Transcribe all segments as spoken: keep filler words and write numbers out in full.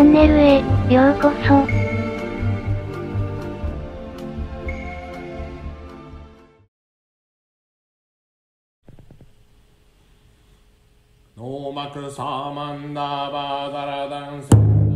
ャンネルへようこそ。 ノーマクサーマンダーバーザラダンス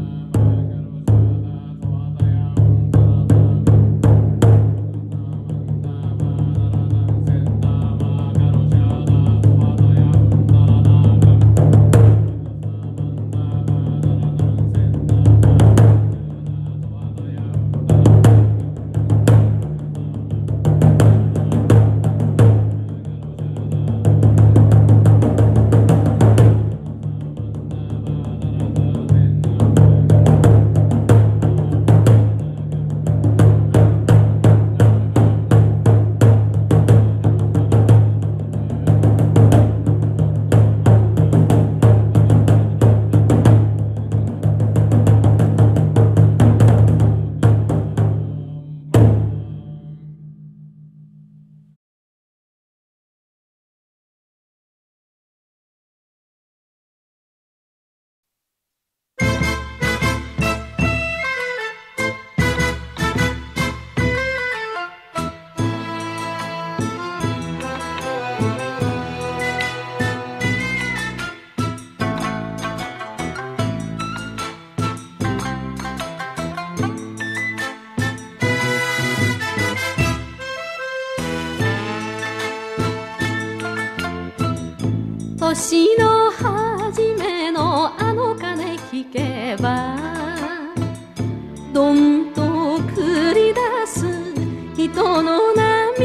年の初めのあの鐘聞けばどんと繰り出す人の波、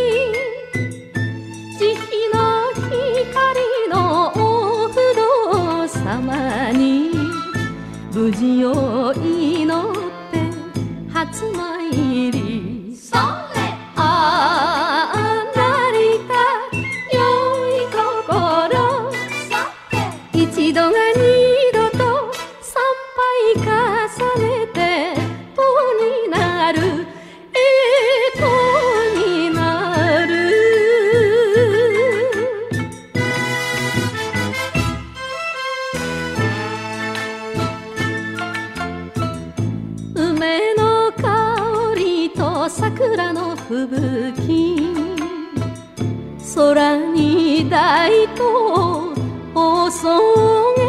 慈悲の光のお不動様に無事を祈って初参り。それああ一度が二度と参拝重ねてとになるえとになる。梅の香りと桜の吹雪、空に大東おそげ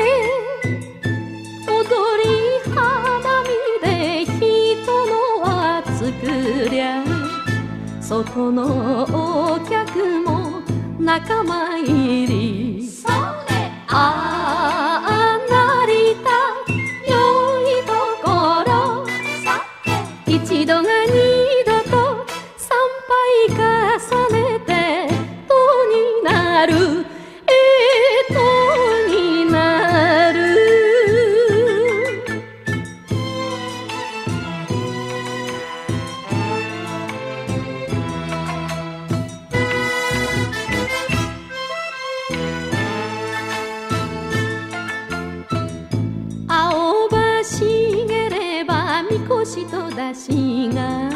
踊り花見で人のは作りゃ外のお客も仲間入り。それああ成田良いところ、一度が二度と参拝重ねてとになると出しが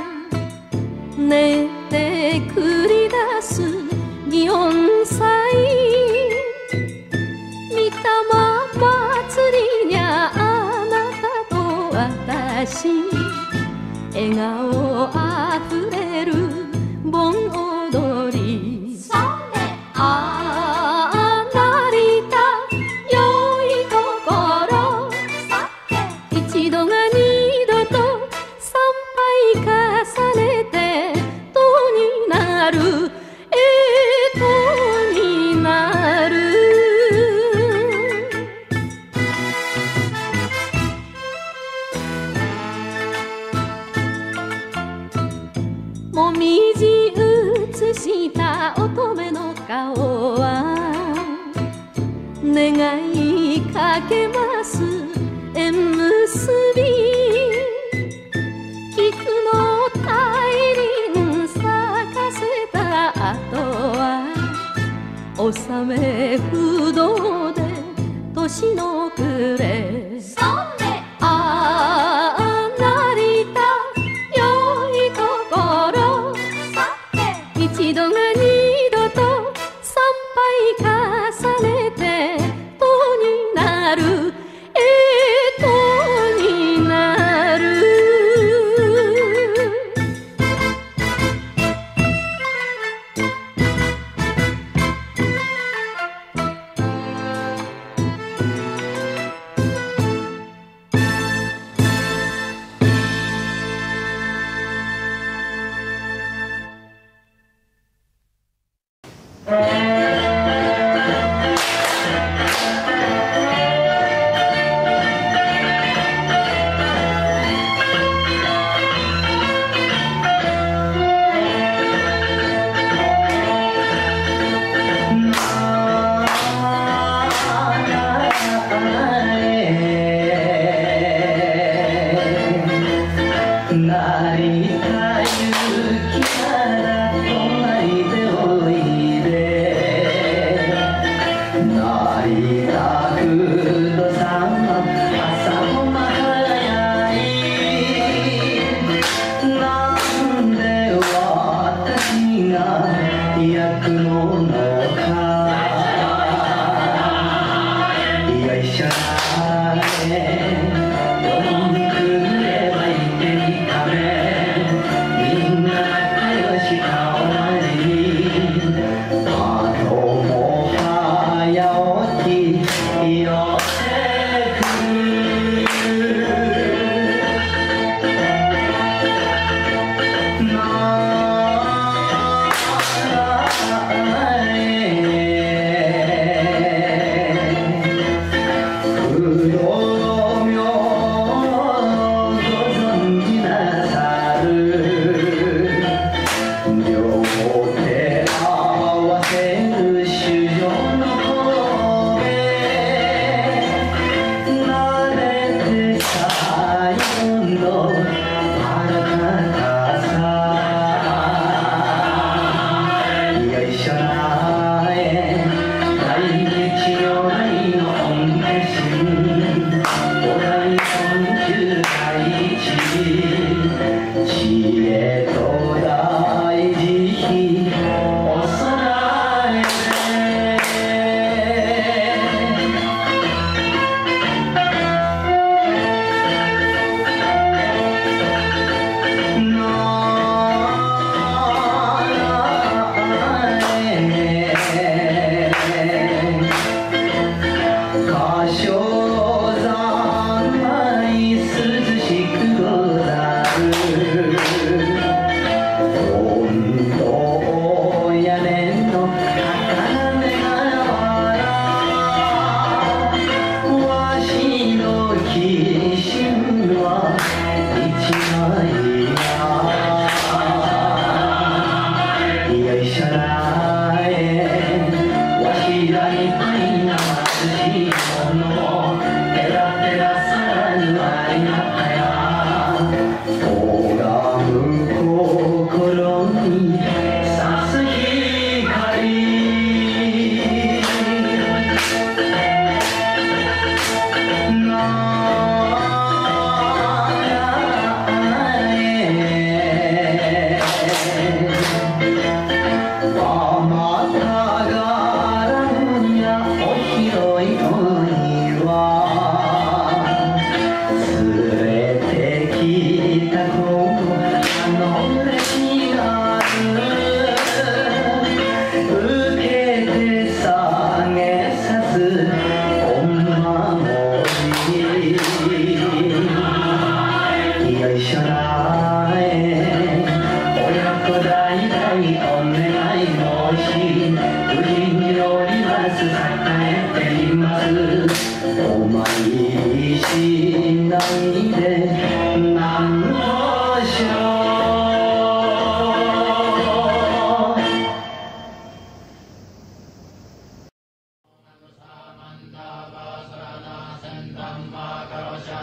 練って繰り出す祇園祭、御霊祭りにゃあなたと私、笑顔あふれる盆踊り。それああ成田良いところ、一度が二度と参拝重ねてとになるえとになる。もみじ映した乙女の顔は願いかけます縁結び、菊の大輪咲かせた後は納め不動で年の暮れ。それああ成田良いところ、一度が二度と参拝重ねてとになるえとなんで私が焼くものかよいしょ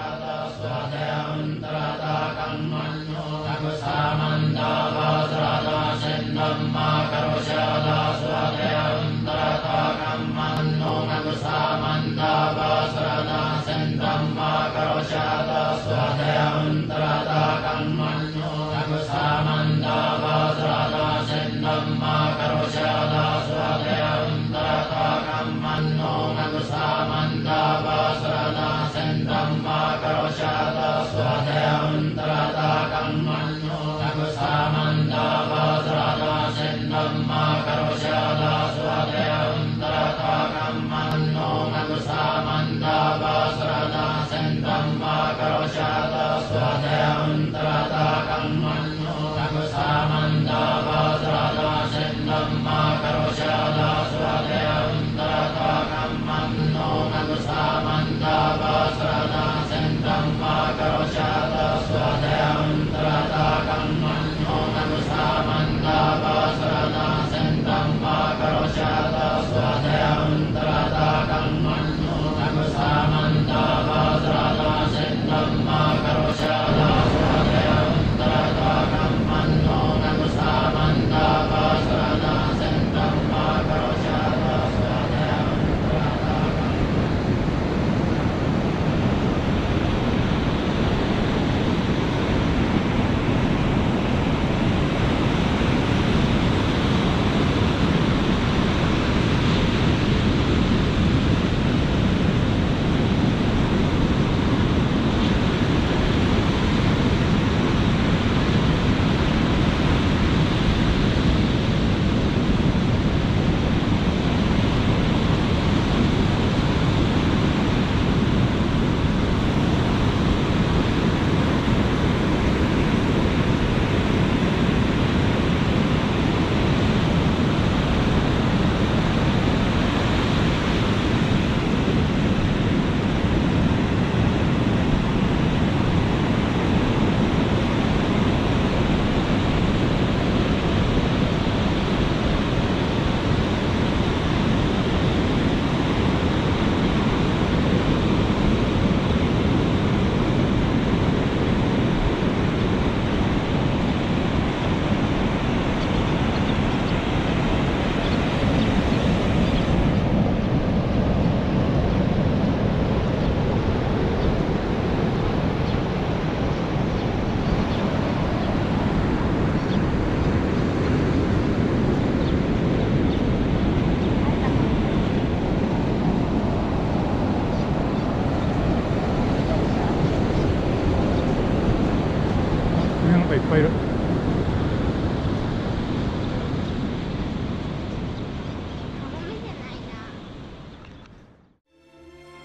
Samanda Vasrada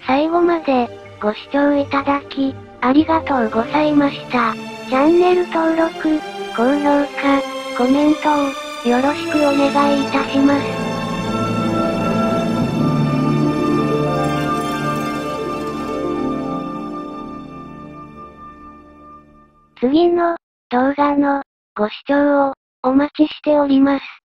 最後まで、ご視聴いただき、ありがとうございました。チャンネル登録、高評価、コメントを、よろしくお願いいたします。次の動画のご視聴をお待ちしております。